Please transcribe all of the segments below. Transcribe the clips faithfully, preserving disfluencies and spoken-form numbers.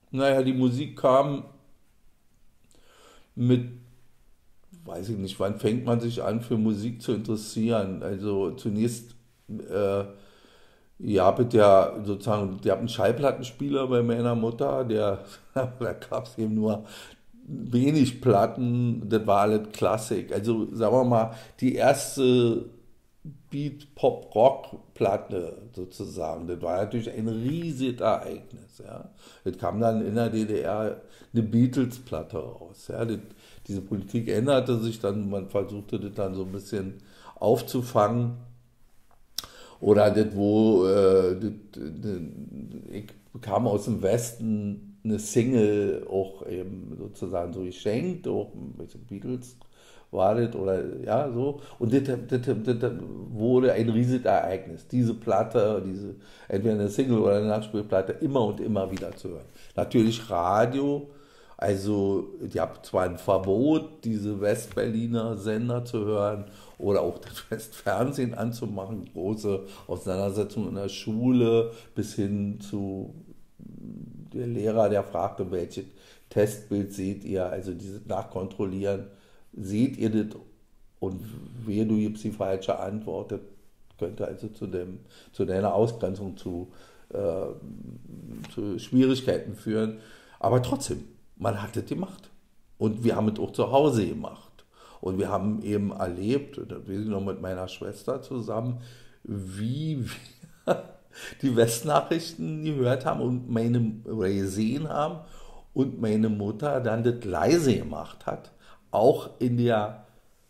Naja, die Musik kam mit, weiß ich nicht, wann fängt man sich an für Musik zu interessieren? Also zunächst, äh, ihr habt ja sozusagen, ihr habt einen Schallplattenspieler bei meiner Mutter, der, da gab es eben nur wenig Platten, das war alles Klassik. Also sagen wir mal, die erste Beat, Pop, Rock Platte sozusagen. Das war natürlich ein riesiges Ereignis. Ja. Es kam dann in der D D R eine Beatles-Platte raus. Ja. Das, diese Politik änderte sich dann, man versuchte das dann so ein bisschen aufzufangen. Oder das, wo äh, das, das, ich bekam aus dem Westen eine Single auch eben sozusagen so geschenkt, auch mit den Beatles war das oder ja so. Und das, das, das, das wurde ein riesiges Ereignis. Diese Platte, diese, entweder eine Single oder eine Nachspielplatte, immer und immer wieder zu hören. Natürlich Radio, also die haben zwar ein Verbot, diese Westberliner Sender zu hören oder auch das Westfernsehen anzumachen, große Auseinandersetzungen in der Schule bis hin zu der Lehrer, der fragte, welches Testbild seht ihr, also dieses Nachkontrollieren, seht ihr das und wer du gibst die falsche Antwort, das könnte also zu, dem, zu deiner Ausgrenzung, zu, äh, zu Schwierigkeiten führen. Aber trotzdem, man hat es gemacht. Und wir haben es auch zu Hause gemacht. Und wir haben eben erlebt, da weiß ich noch mit meiner Schwester zusammen, wie wir die Westnachrichten gehört haben und meine, oder gesehen haben und meine Mutter dann das leise gemacht hat, auch in der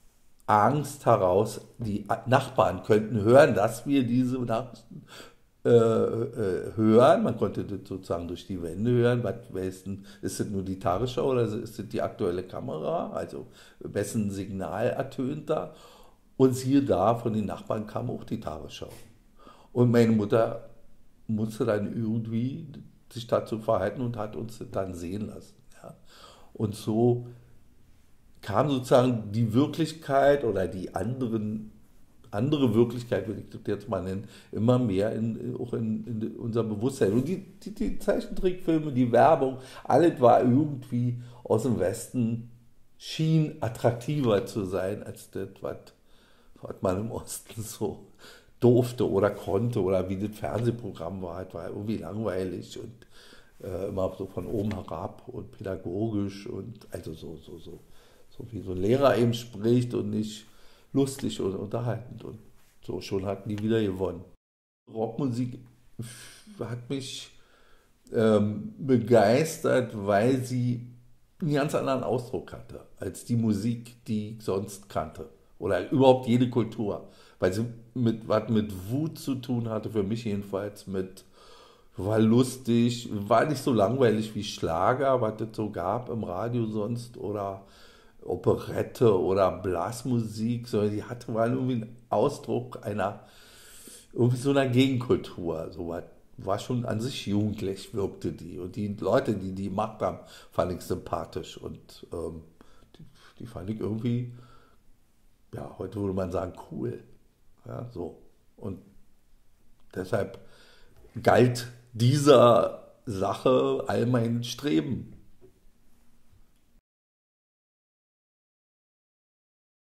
Angst heraus, die Nachbarn könnten hören, dass wir diese Nachrichten äh, äh, hören. Man konnte das sozusagen durch die Wände hören. Was, wessen, ist das nur die Tagesschau oder ist das die aktuelle Kamera? Also wessen Signal ertönt da? Und siehe da, von den Nachbarn kam auch die Tagesschau. Und meine Mutter musste dann irgendwie sich dazu verhalten und hat uns dann sehen lassen. Ja. Und so kam sozusagen die Wirklichkeit oder die anderen, andere Wirklichkeit, würde ich das jetzt mal nennen, immer mehr in, auch in, in unser Bewusstsein. Und die, die, die Zeichentrickfilme, die Werbung, alles war irgendwie aus dem Westen, schien attraktiver zu sein als das, was, was man im Osten so durfte oder konnte oder wie das Fernsehprogramm war. Es war irgendwie langweilig und äh, immer so von oben herab und pädagogisch und also so, so, so. So wie so ein Lehrer eben spricht und nicht lustig und unterhaltend. Und so schon hatten die wieder gewonnen. Rockmusik hat mich ähm, begeistert, weil sie einen ganz anderen Ausdruck hatte als die Musik, die ich sonst kannte. Oder überhaupt jede Kultur. Weil sie mit, was mit Wut zu tun hatte, für mich jedenfalls, mit war lustig, war nicht so langweilig wie Schlager, was es so gab im Radio sonst oder Operette oder Blasmusik, sondern die hatte war irgendwie ein Ausdruck einer irgendwie so einer Gegenkultur. So was war schon an sich jugendlich, wirkte die. Und die Leute, die die gemacht haben, fand ich sympathisch und ähm, die, die fand ich irgendwie, ja, heute würde man sagen, cool. Ja, so. Und deshalb galt dieser Sache all mein Streben